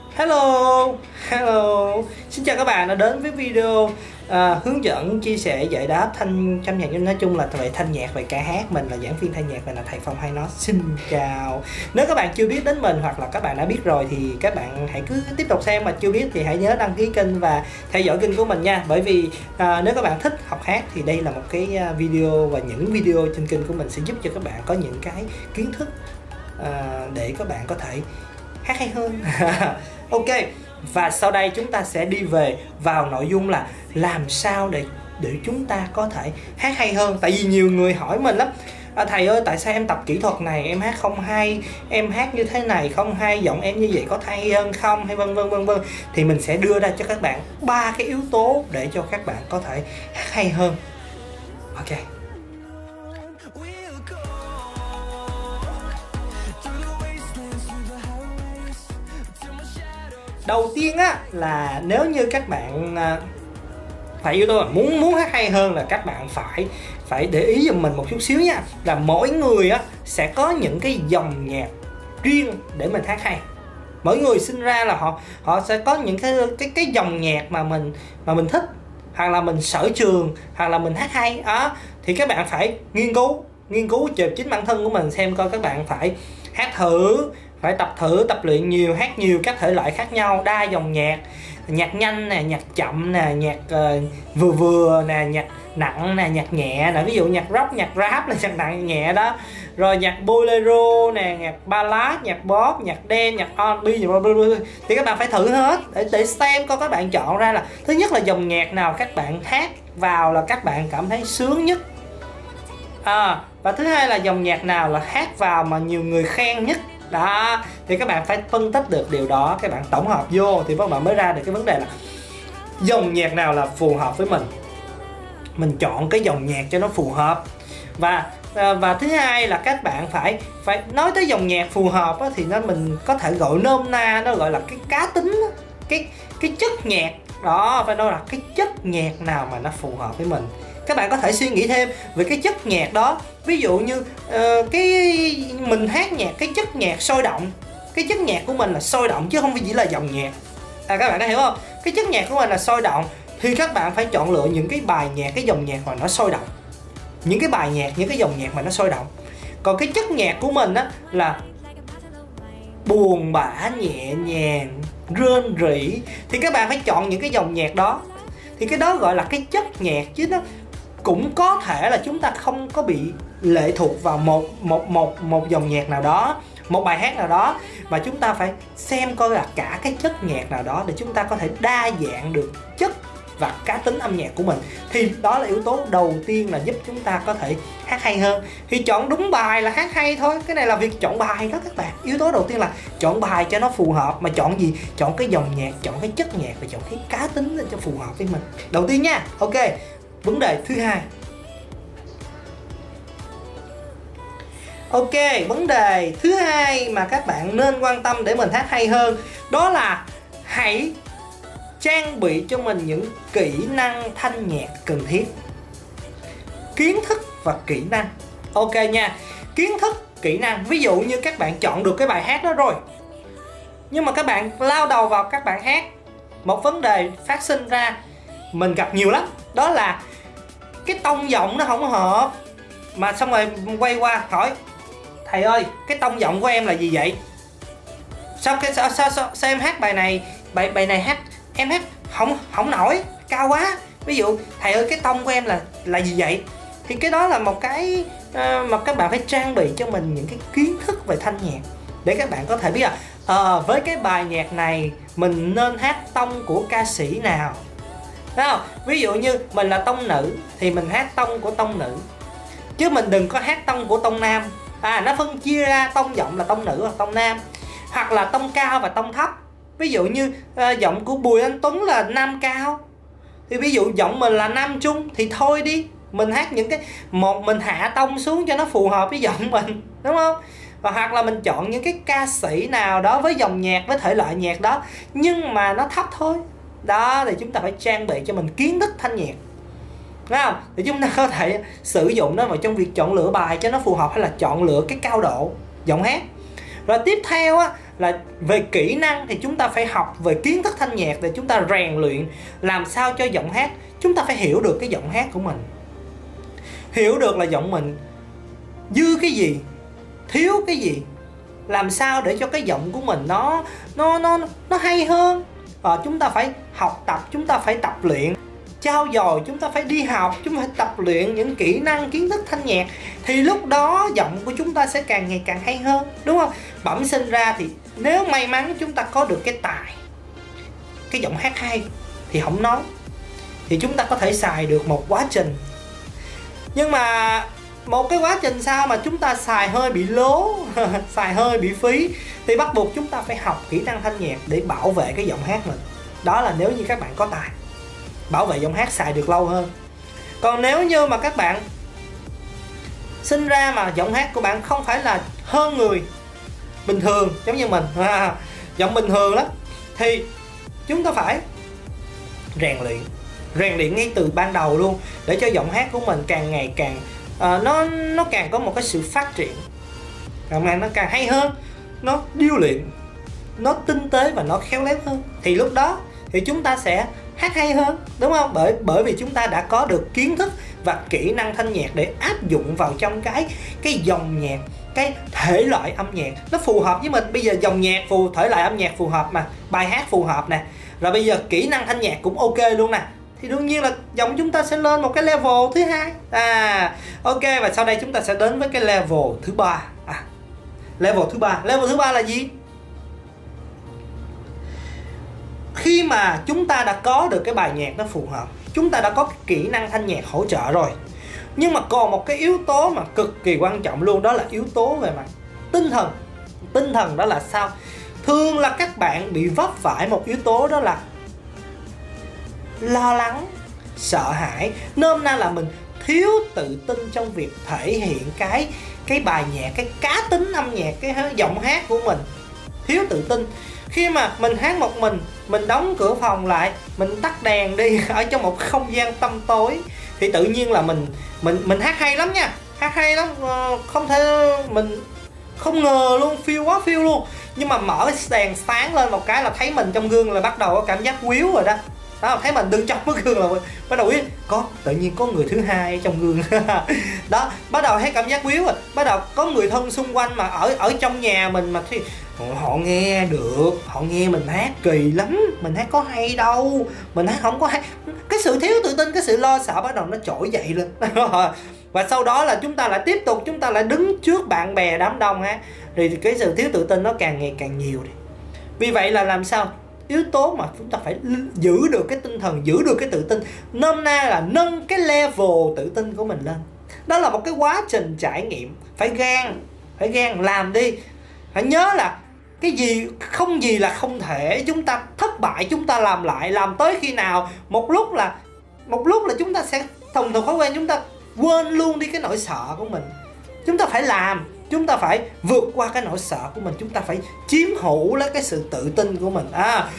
Hello, hello. Xin chào các bạn đã đến với video hướng dẫn, chia sẻ, giải đáp âm nhạc. Nói chung là về thanh nhạc, về ca hát. Mình là giảng viên thanh nhạc và là thầy Phong Hay Nói. Xin chào. Nếu các bạn chưa biết đến mình hoặc là các bạn đã biết rồi thì các bạn hãy cứ tiếp tục xem, mà chưa biết thì hãy nhớ đăng ký kênh và theo dõi kênh của mình nha. Bởi vì nếu các bạn thích học hát thì đây là một cái video, và những video trên kênh của mình sẽ giúp cho các bạn có những cái kiến thức để các bạn có thể hát hay hơn. Ok, và sau đây chúng ta sẽ đi vào nội dung là làm sao để chúng ta có thể hát hay hơn. Tại vì nhiều người hỏi mình lắm, thầy ơi tại sao em tập kỹ thuật này em hát không hay, em hát như thế này không hay, giọng em như vậy có hay hơn không, hay vân vân vân vân. Thì mình sẽ đưa ra cho các bạn 3 cái yếu tố để cho các bạn có thể hát hay hơn. Ok. Đầu tiên á là nếu như các bạn phải yếu tố là muốn hát hay hơn là các bạn phải để ý giùm mình một chút xíu nha, là mỗi người á sẽ có những cái dòng nhạc riêng để mình hát hay. Mỗi người sinh ra là họ sẽ có những cái dòng nhạc mà mình thích, hoặc là mình sở trường, hoặc là mình hát hay đó. Thì các bạn phải nghiên cứu chính bản thân của mình, xem coi các bạn phải hát thử, phải tập luyện nhiều, hát nhiều các thể loại khác nhau, đa dòng nhạc, nhạc nhanh nè, nhạc chậm nè, nhạc vừa vừa nè, nhạc nặng nè, nhạc nhẹ nè, ví dụ nhạc rock, nhạc rap là nhạc nặng nhẹ đó, rồi nhạc bolero nè, nhạc ballad, nhạc pop, nhạc dance, nhạc R&B, thì các bạn phải thử hết để xem coi các bạn chọn ra là thứ nhất là dòng nhạc nào các bạn hát vào là các bạn cảm thấy sướng nhất, và thứ hai là dòng nhạc nào là hát vào mà nhiều người khen nhất. Đó, thì các bạn phải phân tích được điều đó, các bạn tổng hợp vô thì các bạn mới ra được cái vấn đề là dòng nhạc nào là phù hợp với mình chọn cái dòng nhạc cho nó phù hợp. Và thứ hai là các bạn phải nói tới dòng nhạc phù hợp á, thì mình có thể gọi nôm na, nó gọi là cái cá tính, cái chất nhạc đó, phải nói là cái chất nhạc nào mà nó phù hợp với mình. Các bạn có thể suy nghĩ thêm về cái chất nhạc đó. Ví dụ như mình hát nhạc, cái chất nhạc sôi động, cái chất nhạc của mình là sôi động chứ không phải chỉ là dòng nhạc. Các bạn có hiểu không? Cái chất nhạc của mình là sôi động thì các bạn phải chọn lựa những cái bài nhạc, cái dòng nhạc mà nó sôi động, những cái bài nhạc, những cái dòng nhạc mà nó sôi động. Còn cái chất nhạc của mình á là buồn bã, nhẹ nhàng, rên rỉ, thì các bạn phải chọn những cái dòng nhạc đó. Thì cái đó gọi là cái chất nhạc, chứ nó cũng có thể là chúng ta không có bị lệ thuộc vào một dòng nhạc nào đó, một bài hát nào đó, mà chúng ta phải xem coi là cả cái chất nhạc nào đó để chúng ta có thể đa dạng được chất và cá tính âm nhạc của mình. Thì đó là yếu tố đầu tiên là giúp chúng ta có thể hát hay hơn. Thì chọn đúng bài là hát hay thôi, cái này là việc chọn bài đó các bạn. Yếu tố đầu tiên là chọn bài cho nó phù hợp. Mà chọn gì? Chọn cái dòng nhạc, chọn cái chất nhạc và chọn cái cá tính để cho phù hợp với mình. Đầu tiên nha. Ok, vấn đề thứ hai. Ok, vấn đề thứ hai mà các bạn nên quan tâm để mình hát hay hơn, đó là hãy trang bị cho mình những kỹ năng thanh nhạc cần thiết. Kiến thức và kỹ năng. Ok nha. Kiến thức, kỹ năng. Ví dụ như các bạn chọn được cái bài hát đó rồi, nhưng mà các bạn lao đầu vào các bạn hát, một vấn đề phát sinh ra mình gặp nhiều lắm, đó là cái tông giọng nó không hợp. Mà xong rồi quay qua hỏi thầy ơi, cái tông giọng của em là gì vậy? Sao em hát bài này, bài này hát em hát không nổi, cao quá. Ví dụ thầy ơi cái tông của em là gì vậy? Thì cái đó là một cái mà các bạn phải trang bị cho mình những cái kiến thức về thanh nhạc để các bạn có thể biết là với cái bài nhạc này mình nên hát tông của ca sĩ nào. Thấy không? Ví dụ như mình là tông nữ thì mình hát tông của tông nữ, chứ mình đừng có hát tông của tông nam. Nó phân chia ra tông giọng là tông nữ hoặc tông nam, hoặc là tông cao và tông thấp. Ví dụ như giọng của Bùi Anh Tuấn là nam cao, thì ví dụ giọng mình là nam trung thì thôi đi, mình hát những cái mình hạ tông xuống cho nó phù hợp với giọng mình, đúng không? Và hoặc là mình chọn những cái ca sĩ nào đó với dòng nhạc, với thể loại nhạc đó nhưng mà nó thấp thôi. Đó, thì chúng ta phải trang bị cho mình kiến thức thanh nhạc, đúng không? Thì chúng ta có thể sử dụng nó vào trong việc chọn lựa bài cho nó phù hợp, hay là chọn lựa cái cao độ giọng hát. Rồi tiếp theo á, là về kỹ năng thì chúng ta phải học về kiến thức thanh nhạc để chúng ta rèn luyện làm sao cho giọng hát. Chúng ta phải hiểu được cái giọng hát của mình, hiểu được là giọng mình dư cái gì, thiếu cái gì, làm sao để cho cái giọng của mình nó hay hơn. Chúng ta phải học tập, chúng ta phải tập luyện, trau dồi, chúng ta phải đi học, chúng ta phải tập luyện những kỹ năng kiến thức thanh nhạc, thì lúc đó giọng của chúng ta sẽ càng ngày càng hay hơn, đúng không? Bẩm sinh ra thì nếu may mắn chúng ta có được cái tài, cái giọng hát hay thì không nói, thì chúng ta có thể xài được một quá trình. Nhưng mà một cái quá trình sau mà chúng ta xài hơi bị lố xài hơi bị phí, thì bắt buộc chúng ta phải học kỹ năng thanh nhạc để bảo vệ cái giọng hát mình. Đó là nếu như các bạn có tài, bảo vệ giọng hát xài được lâu hơn. Còn nếu như mà các bạn sinh ra mà giọng hát của bạn không phải là hơn người bình thường giống như mình, giọng bình thường lắm, thì chúng ta phải rèn luyện ngay từ ban đầu luôn, để cho giọng hát của mình càng ngày càng nó càng có một cái sự phát triển, nó càng hay hơn, nó điêu luyện, nó tinh tế và nó khéo léo hơn. Thì lúc đó thì chúng ta sẽ hát hay hơn, đúng không? Bởi vì chúng ta đã có được kiến thức và kỹ năng thanh nhạc để áp dụng vào trong cái dòng nhạc, cái thể loại âm nhạc nó phù hợp với mình. Bây giờ dòng nhạc thể loại âm nhạc phù hợp mà, bài hát phù hợp nè, rồi bây giờ kỹ năng thanh nhạc cũng ok luôn nè, thì đương nhiên là giọng chúng ta sẽ lên một cái level thứ hai. Ok, và sau đây chúng ta sẽ đến với cái level thứ ba. Level thứ ba là gì? Khi mà chúng ta đã có được cái bài nhạc nó phù hợp, chúng ta đã có cái kỹ năng thanh nhạc hỗ trợ rồi, nhưng mà còn một cái yếu tố mà cực kỳ quan trọng luôn, đó là yếu tố về mặt tinh thần. Tinh thần đó là sao? Thường là các bạn bị vấp phải một yếu tố, đó là lo lắng, sợ hãi. Nôm na là mình thiếu tự tin trong việc thể hiện cái bài nhạc, cái cá tính âm nhạc, cái giọng hát của mình. Thiếu tự tin. Khi mà mình hát một mình đóng cửa phòng lại, mình tắt đèn đi ở trong một không gian tăm tối, thì tự nhiên là mình hát hay lắm nha, hát hay lắm, không thể, mình không ngờ luôn, quá phiêu luôn. Nhưng mà mở đèn sáng lên một cái là thấy mình trong gương là bắt đầu có cảm giác quýu rồi đó. Thấy mình đứng trong cái gương là bắt đầu biết tự nhiên có người thứ hai trong gương đó, bắt đầu thấy cảm giác quýu rồi, bắt đầu có người thân xung quanh mà ở trong nhà mình mà thì họ nghe được, họ nghe mình hát kỳ lắm, mình hát có hay đâu, mình hát không có hay. Cái sự thiếu tự tin, cái sự lo sợ bắt đầu nó trỗi dậy lên và sau đó là chúng ta lại tiếp tục, chúng ta lại đứng trước bạn bè đám đông hát, thì cái sự thiếu tự tin nó càng ngày càng nhiều. Vì vậy là làm sao? Yếu tố mà chúng ta phải giữ được cái tinh thần, giữ được cái tự tin, nôm na là nâng cái level tự tin của mình lên. Đó là một cái quá trình trải nghiệm. Phải gan làm đi. Phải nhớ là cái gì không gì là không thể. Chúng ta thất bại chúng ta làm lại, làm tới khi nào một lúc là chúng ta sẽ thuần thục thói quen, chúng ta quên luôn đi cái nỗi sợ của mình. Chúng ta phải làm, chúng ta phải vượt qua cái nỗi sợ của mình, chúng ta phải chiếm hữu lấy cái sự tự tin của mình.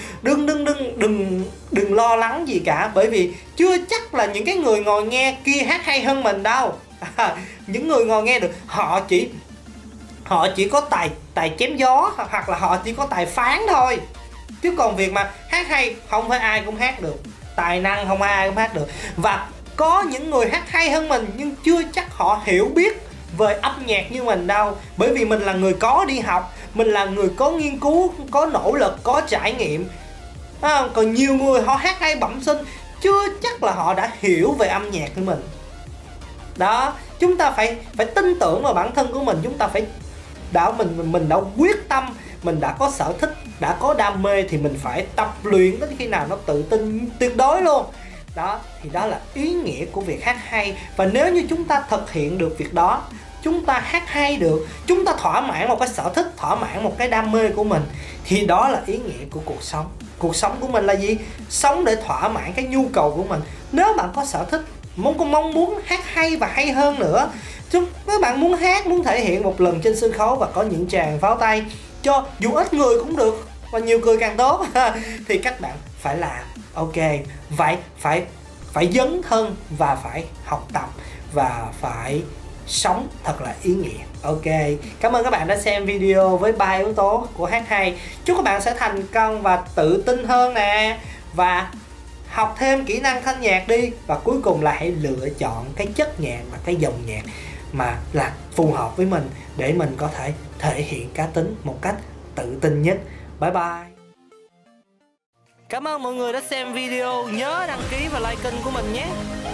Đừng lo lắng gì cả, bởi vì chưa chắc là những cái người ngồi nghe kia hát hay hơn mình đâu. Những người ngồi nghe được, họ chỉ có tài chém gió, hoặc là họ chỉ có tài phán thôi, chứ còn việc mà hát hay không phải ai cũng hát được, tài năng không ai cũng hát được. Và có những người hát hay hơn mình nhưng chưa chắc họ hiểu biết về âm nhạc như mình đâu, bởi vì mình là người có đi học, mình là người có nghiên cứu, có nỗ lực, có trải nghiệm. Còn nhiều người họ hát hay bẩm sinh, chưa chắc là họ đã hiểu về âm nhạc của mình. Đó, chúng ta phải tin tưởng vào bản thân của mình, chúng ta phải mình đã quyết tâm, mình đã có sở thích, đã có đam mê thì mình phải tập luyện đến khi nào nó tự tin tuyệt đối luôn. Đó, thì đó là ý nghĩa của việc hát hay. Và nếu như chúng ta thực hiện được việc đó, chúng ta hát hay được, chúng ta thỏa mãn một cái sở thích, thỏa mãn một cái đam mê của mình, thì đó là ý nghĩa của cuộc sống. Cuộc sống của mình là gì? Sống để thỏa mãn cái nhu cầu của mình. Nếu bạn có sở thích, mong muốn hát hay và hay hơn nữa, các bạn muốn hát, muốn thể hiện một lần trên sân khấu và có những tràng pháo tay, cho dù ít người cũng được, và nhiều người càng tốt thì các bạn phải làm. Ok, vậy phải dấn thân và phải học tập và phải sống thật là ý nghĩa. Ok, cảm ơn các bạn đã xem video với 3 yếu tố của hát hay. Chúc các bạn sẽ thành công và tự tin hơn nè, và học thêm kỹ năng thanh nhạc đi, và cuối cùng là hãy lựa chọn cái chất nhạc và cái dòng nhạc mà là phù hợp với mình để mình có thể thể hiện cá tính một cách tự tin nhất. Bye bye. Cảm ơn mọi người đã xem video, nhớ đăng ký và like kênh của mình nhé.